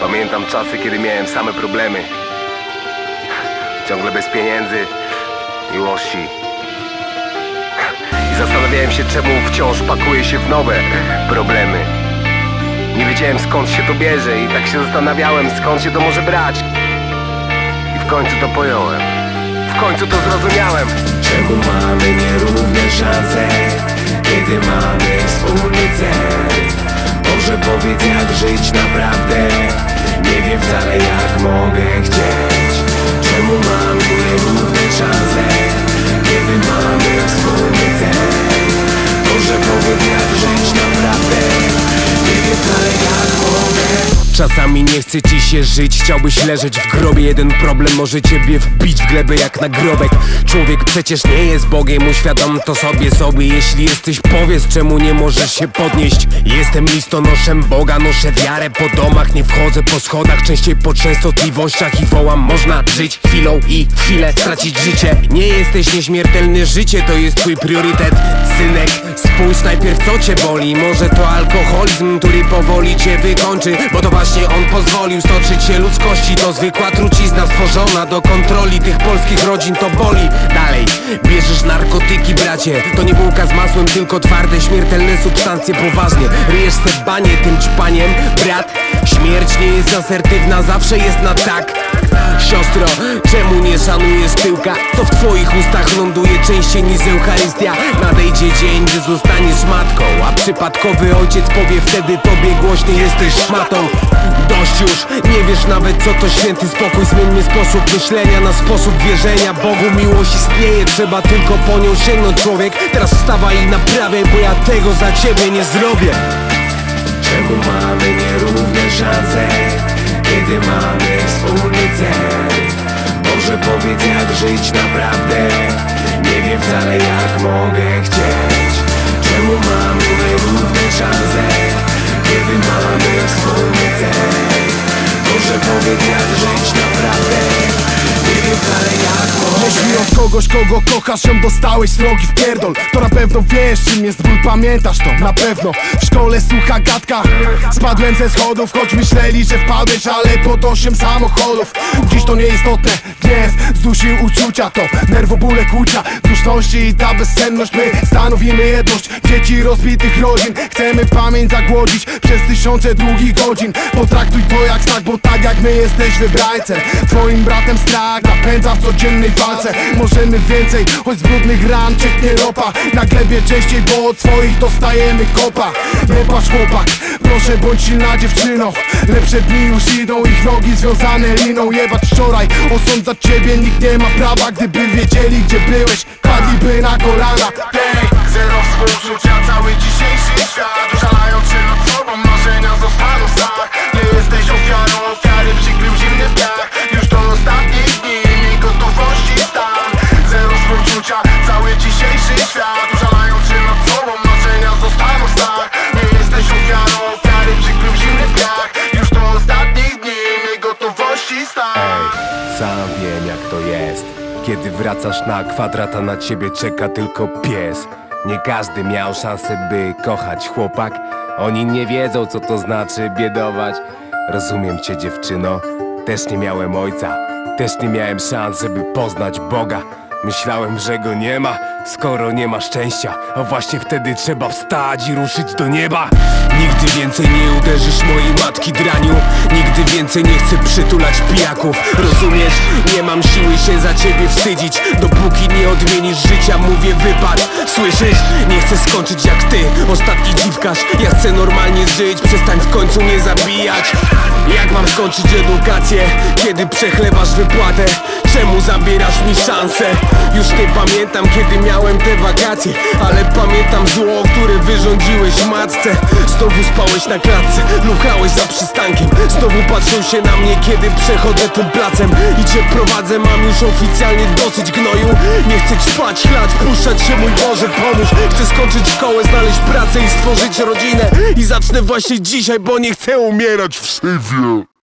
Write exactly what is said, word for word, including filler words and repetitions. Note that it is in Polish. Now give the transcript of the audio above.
Pamiętam czasy, kiedy miałem same problemy. Ciągle bez pieniędzy, miłości. I zastanawiałem się, czemu wciąż pakuję się w nowe problemy. Nie wiedziałem, skąd się to bierze i tak się zastanawiałem, skąd się to może brać. I w końcu to pojąłem. W końcu to zrozumiałem. Czemu mamy nierówne szanse, kiedy mamy wspólny cel? Może powiedz, jak żyć naprawdę. Nie wiem wcale, jak mogę chcieć. Czemu mamy nierówne szanse, kiedy mamy wspólny cel? Może powiedz, jak żyć naprawdę. Nie wiem wcale, jak mogę. Czasami nie chce ci się żyć, chciałbyś leżeć w grobie. Jeden problem może ciebie wbić w glebę jak nagrobek. Człowiek przecież nie jest Bogiem, uświadom to sobie sobie. Jeśli jesteś, powiedz, czemu nie możesz się podnieść. Jestem listonoszem Boga, noszę wiarę po domach. Nie wchodzę po schodach, częściej po częstotliwościach. I wołam, można żyć chwilą i chwilę stracić życie. Nie jesteś nieśmiertelny, życie to jest twój priorytet. Synek, spójrz najpierw, co cię boli. Może to alkoholizm, który powoli cię wykończy, bo to właśnie on pozwolił stoczyć się ludzkości. To zwykła trucizna stworzona do kontroli tych polskich rodzin, to boli. Dalej, bierzesz narkotyki, bracie. To nie bułka z masłem, tylko twarde, śmiertelne substancje. Poważnie, ryjesz se banie tym ćpaniem, brat. Śmierć nie jest asertywna, zawsze jest na tak. Siostro, czemu nie szanujesz tyłka, co w twoich ustach ląduje częściej niż Eucharystia? Nadejdzie dzień, gdy zostaniesz matką, a przypadkowy ojciec powie wtedy tobie głośny, jesteś szmatą. Dość już, nie wiesz nawet, co to święty spokój. Zmieńmy sposób myślenia na sposób wierzenia. Bogu miłość istnieje, trzeba tylko po nią sięgnąć. Człowiek, teraz wstawaj i naprawiaj, bo ja tego za ciebie nie zrobię. Czemu mamy nierówne szanse, kiedy mamy wspólny cel? Może powiedz, jak żyć naprawdę. Nie wiem wcale, jak mogę chcieć. Czemu mamy nierówne szanse, kiedy mamy wspólny cel? Może powiedz, jak żyć naprawdę. Nie wiem wcale, jak mogę. Jeśli od kogoś, kogo kochasz, ją dostałeś srogi w pierdol, to na pewno wiesz, czym jest ból, pamiętasz to na pewno. W szkole sucha gadka, spadłem ze schodów, choć myśleli, że wpadłeś, ale pod osiem samochodów. Dziś to nieistotne, gniew zdusił uczucia, to nerwobóle, kłucia, duszności i ta bezsenność. My stanowimy jedność dzieci rozbitych rodzin. Chcemy pamięć zagłodzić przez tysiące długich godzin. Potraktuj to jak znak, bo tak jak my jesteś wybrańcem. Twoim bratem strach napędza w codziennej walce. Możemy więcej, choć z brudnych ran cieknie ropa. Na glebie częściej, bo od swoich dostajemy kopa. Nie patrz chłopak, proszę bądź silna dziewczyno. Lepsze dni już idą, ich nogi związane liną. Jebać wczoraj, osądzać ciebie nikt nie ma prawa. Gdyby wiedzieli, gdzie byłeś, padliby na kolana. Ej, zero współczucia, cały dzisiejszy świat. Żalając się nad sobą, marzenia zostaną w snach. Nie jesteś ofiarą, ofiary przykrył zimny piach. Już to ostatni dni, miej gotowości stan. Zero współczucia, cały dzisiejszy świat. Żalając się nad sobą, marzenia zostaną w snach. Nie jesteś ofiarą, ofiary przykrył zimny piach. Już to ostatni dni, miej gotowości stan. Ej, sam wiem, jak to jest, kiedy wracasz na kwadrat, a na ciebie czeka tylko pies. Nie każdy miał szansę, by kochać, chłopak. Oni nie wiedzą, co to znaczy biedować. Rozumiem cię, dziewczyno. Też nie miałem ojca, też nie miałem szans, żeby poznać Boga. Myślałem, że go nie ma, skoro nie ma szczęścia. A właśnie wtedy trzeba wstać i ruszyć do nieba. Nigdy więcej nie uderzysz mojej matki, draniu. Nigdy więcej nie chcę przytulać pijaków. Rozumiesz? Nie mam siły się za ciebie wstydzić. Dopóki nie odmienisz życia, mówię wypad. Słyszysz? Nie chcę skończyć jak ty, ostatni dziwkarz. Ja chcę normalnie żyć, przestań w końcu mnie zabijać. Jak mam skończyć edukację, kiedy przechlewasz wypłatę? Czemu zabierasz mi szansę? Już nie pamiętam, kiedy miałem te wakacje, ale pamiętam zło, które wyrządziłeś matce. Znowu spałeś na klatce, luchałeś za przystankiem. Znowu patrzył się na mnie, kiedy przechodzę tym placem i cię prowadzę, mam już oficjalnie dosyć gnoju. Nie chcę ćpać, chlać, puszczać się, mój Boże pomóż. Chcę skończyć szkołę, znaleźć pracę i stworzyć rodzinę. I zacznę właśnie dzisiaj, bo nie chcę umierać w syfie.